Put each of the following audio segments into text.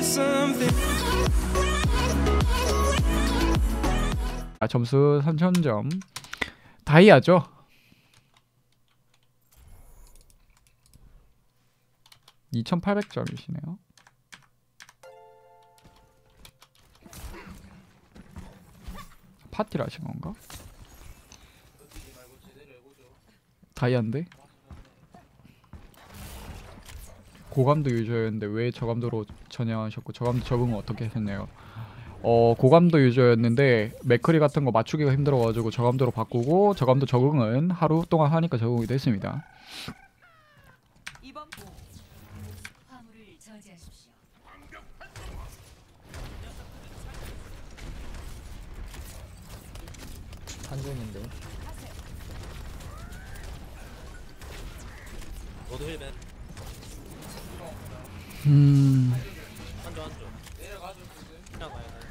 점수 3000점. 다이아죠. (2800점이시네요) 파티를 하신 건가? 다이아인데? 고감도 유저였는데 왜 저감도로 전향하셨고 저감도 적응은 어떻게 하셨나요? 고감도 유저였는데 맥크리 같은 거 맞추기가 힘들어가지고 저감도로 바꾸고 저감도 적응은 하루 동안 하니까 적응이 됐습니다. 한중인데 너도 힐벤 한조 내려가줘 그냥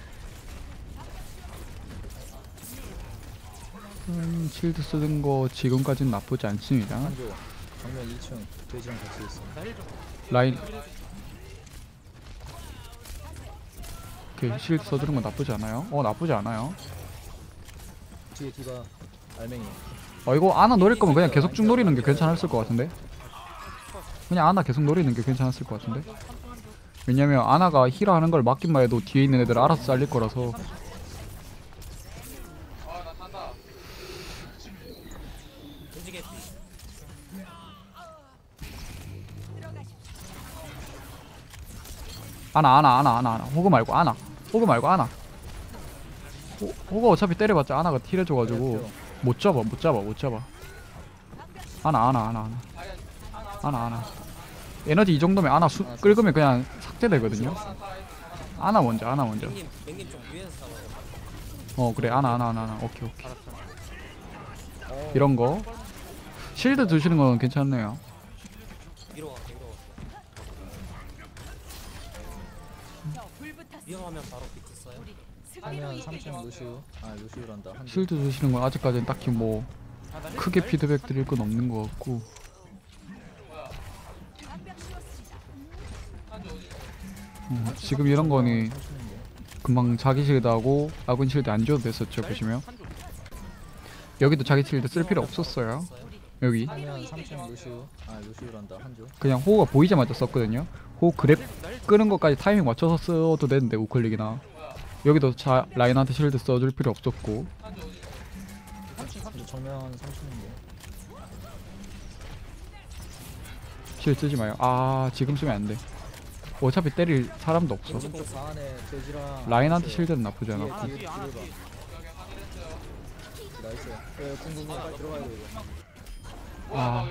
가요. 실드 쓰는 거 지금까지는 나쁘지 않습니다. 한조 정면 2층 돼지랑 같이 있어. 라인 오케이 실드 써주는 건 나쁘지 않아요. 나쁘지 않아요. 뒤에 디바 알맹이. 이거 아나 노릴 거면 그냥 계속 쭉 노리는 게 괜찮았을 것 같은데. 그냥 아나 계속 노리는 게 괜찮았을 것 같은데. 왜냐면 아나가 힐하는 걸 막기만 해도 뒤에 있는 애들 알아서 잘릴 거라서. 아나 호그 말고 아나. 호그 어차피 때려봤자 아나가 힐해줘가지고 못 잡아. 아나 에너지 이 정도면 아나 긁으면 그냥 삭제되거든요. 아나 먼저 그래 아나 오케이 이런거 실드 드시는 건 괜찮네요. 위험하면 바로 비트 써요. 하면 3층 루시우란다. 실드 드시는 건 아직까지는 딱히 뭐 크게 피드백 드릴 건 없는 것 같고. 지금 이런 거니 금방 자기 실드하고 아군 실드 안 줘도 됐었죠. 보시면 여기도 자기 실드 쓸 필요 없었어요. 여기 그냥 호우가 보이자마자 썼거든요. 호우 그랩 끄는 것까지 타이밍 맞춰서 써도 되는데 우클릭이나. 여기도 라인한테 실드 써줄 필요 없었고. 정면 3층인데 실드 쓰지 마요. 지금 쓰면 안 돼. 어차피 때릴 사람도 없어. 라인한테 실드는 나쁘지 않았고. 나이스. 빨리 들어가야 돼 이거.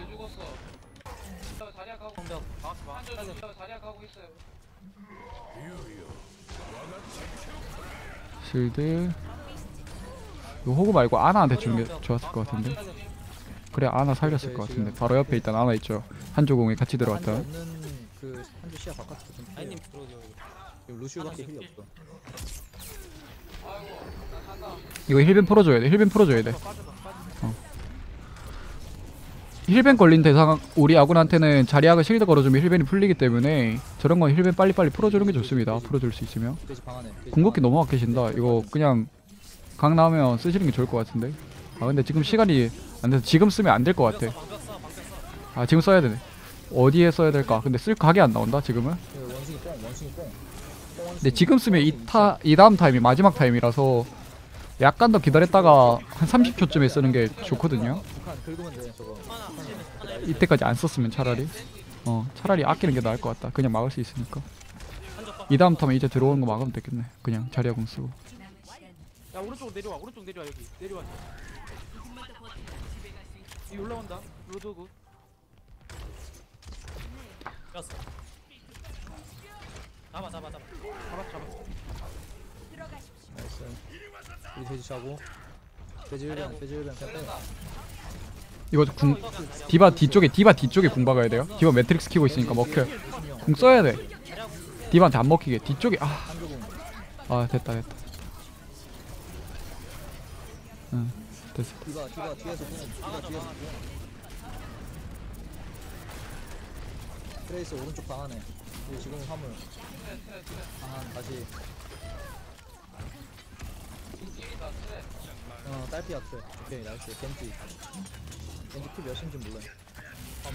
실드. 이거 호구 말고 아나한테 주는 게 좋았을 것 같은데. 그래 아나 살렸을 것 같은데. 바로 옆에 일단 아나 있죠. 한조공에 같이 들어왔다. 그 한조 시야 바깥에서 좀 아이님 들어오세요. 루시우밖에 힐이 없어. 이거 힐벤 풀어줘야 돼. 힐벤 걸린 대상 우리 아군한테는 자리아가 실드 걸어주면 힐벤이 풀리기 때문에 저런 건 힐벤 빨리빨리 풀어주는 게 좋습니다. 풀어줄 수 있으면. 궁극기 너무 아끼신다. 이거 그냥 강 나오면 쓰시는 게 좋을 것 같은데. 근데 지금 시간이 안 돼서 지금 쓰면 안 될 것 같아. 지금 써야 되네. 어디에 써야 될까? 근데 쓸 각이 안 나온다 지금은. 근데 지금 쓰면 이 다음 타임이 마지막 타임이라서 약간 더 기다렸다가 한 30초쯤에 쓰는 게 좋거든요. 이때까지 안 썼으면 차라리 아끼는 게 나을 것 같다. 그냥 막을 수 있으니까. 이 다음 타임 이제 들어오는 거 막으면 되겠네. 그냥 자리야 공 쓰고. 야 오른쪽 내려와 여기 내려와. 이 올라온다. 로드오그. 였어. 잡아. 나이스. 우리 돼지 차고. 돼지 일변 그냥 빼. 이거 디바 뒤쪽에 궁 박아야 돼요. 디바 매트릭스 키고 있으니까 먹혀요. 궁 써야 돼. 디바한테 안 먹히게 뒤쪽에. 됐다. 됐어. 디바 뒤에서 트레이스 오른쪽 방 안에. 그리고 지금 화물. 방안 다시. 딸피 아트. 오케이 나이스. 겐지 피 몇인지 몰라요. 화물.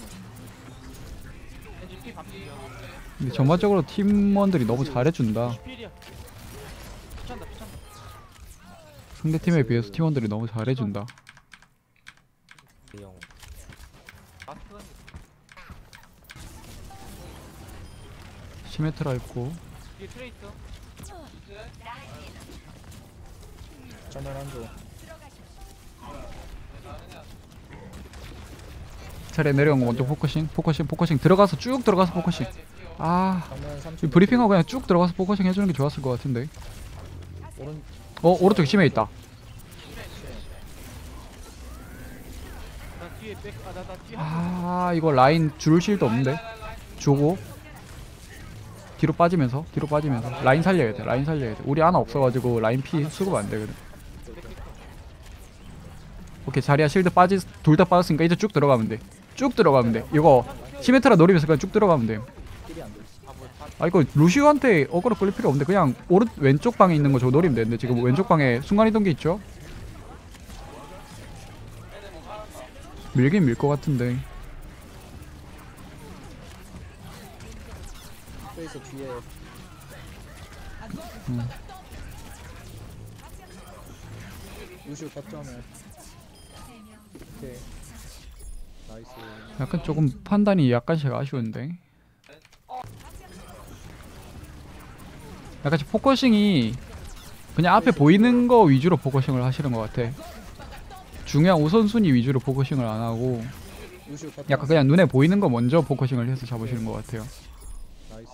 NGP 반피야. 근데 전반적으로 팀원들이 너무 잘해준다. 필이야. 피찬다. 상대 팀에 비해서 팀원들이 너무 잘해준다. 마스크. 시메트라 있고 뒤에 트레 있어. 정면 한조. 차례 내려온 거 먼저 포커싱 들어가서 쭉 들어가서 포커싱. 아 정면 3층. 이 브리핑하고 그냥 쭉 들어가서 포커싱 해주는 게 좋았을 것 같은데. 오른. 오른쪽 심해 있다. 나 뒤에 백. 나 뒤에. 아 이거 라인 줄 실드 없는데. 주고 뒤로 빠지면서 라인 살려야 돼. 우리 하나 없어가지고 라인 피 수급 안 되거든. 오케이 자리야 실드 둘 다 빠졌으니까 이제 쭉 들어가면 돼. 이거 시메트라 노리면서 그냥 쭉 들어가면 돼. 킬이 안 돼. 아 이거 루시우한테 어그로 끌릴 필요 없는데 그냥 왼쪽 방에 있는 거 저거 노리면 되는데 지금 왼쪽 방에 순간이동기 있죠? 밀긴 밀 것 같은데. 트레이스 뒤에. 루시오 거점에. 오케이. 나이스. 약간 조금 판단이 약간씩 아쉬운데. 약간씩 포커싱이 그냥 앞에 보이는 거 위주로 포커싱을 하시는 것 같아. 중요한 우선순위 위주로 포커싱을 안 하고 루시오 거점. 약간 그냥 눈에 보이는 거 먼저 포커싱을 해서 잡으시는 것 같아요. 나이스.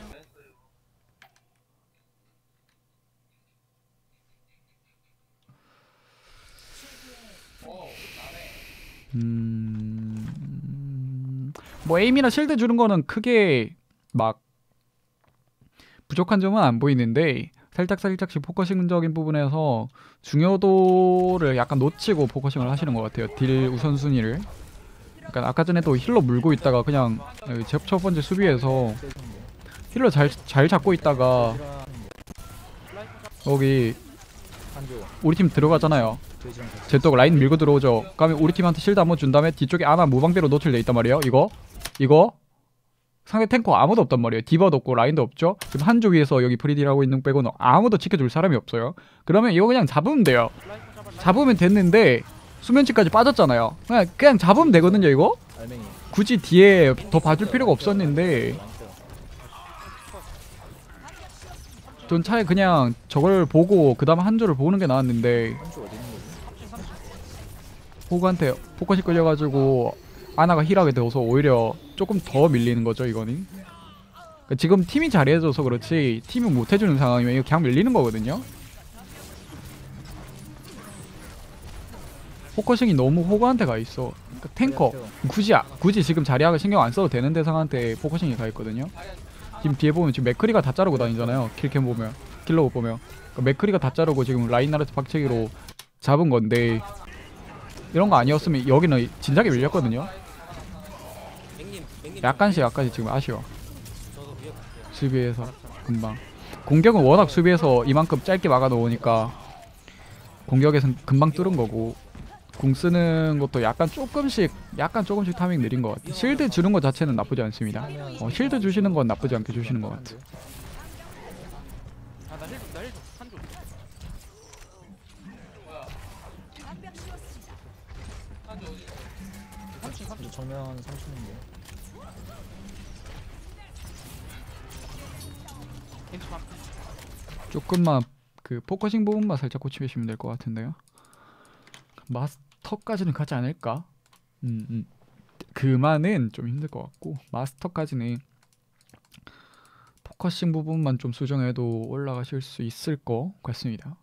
뭐 에임이나 실드 주는 거는 크게 막 부족한 점은 안 보이는데 살짝씩 포커싱적인 부분에서 중요도를 약간 놓치고 포커싱을 하시는 것 같아요. 딜 우선순위를. 약간 아까 전에도 힐러 물고 있다가 그냥 첫 번째 수비에서 힐러 잘 잡고 있다가 여기 한조. 우리 팀 들어가잖아요. 돼지랑 같이. 제떡 라인 밀고 들어오죠. 그러면 우리 팀한테 실드 한번 준 다음에 뒤쪽에 아나 무방대로 노출돼 있단 말이에요. 이거 상대 탱커 아무도 없단 말이에요. 디바도 없고 라인도 없죠. 그럼 한조 위에서 여기 프리딜하고 있는 거 빼고는 아무도 지켜줄 사람이 없어요. 그러면 이거 그냥 잡으면 돼요. 잡으면 됐는데 수면치까지 빠졌잖아요. 그냥 잡으면 되거든요. 이거 알맹이. 굳이 뒤에 더 봐줄 필요가 없었는데 전 차라리 그냥 저걸 보고 그 다음 한조를 보는 게 나았는데 한조 어디 있는 거지? 호구한테 포커싱 끌려가지고 아나가 힐하게 되어서 오히려 조금 더 밀리는 거죠. 이거는 그러니까 지금 팀이 잘해줘서 그렇지 팀이 못해주는 상황이면 이거 그냥 밀리는 거거든요. 포커싱이 너무 호구한테 가 있어. 그러니까 탱커 굳이 지금 자리아가 신경 안 써도 되는 대상한테 포커싱이 가 있거든요. 지금 뒤에 보면 지금 맥크리가 다 자르고 다니잖아요. 킬캠 보면 킬러 보면 그러니까 맥크리가 다 자르고 지금 라인나르트 박치기로 잡은 건데 이런 거 아니었으면 여기는 진작에 밀렸거든요. 약간씩 지금 아쉬워. 수비에서 금방 공격은 워낙 수비에서 이만큼 짧게 막아 놓으니까 공격에선 금방 뚫은 거고 궁 쓰는 것도 약간 조금씩 타이밍 느린 것 같아. 실드 주는 것 자체는 나쁘지 않습니다. 실드 주시는 건 나쁘지 않게 주시는 것 같아. 나 힐 한조. 한조 정면 3층인데. NG 반. 조금만 그 포커싱 부분만 살짝 고치시면 될 것 같은데요. 마스터까지는 가지 않을까? 그만은 좀 힘들 것 같고 마스터까지는 포커싱 부분만 좀 수정해도 올라가실 수 있을 것 같습니다.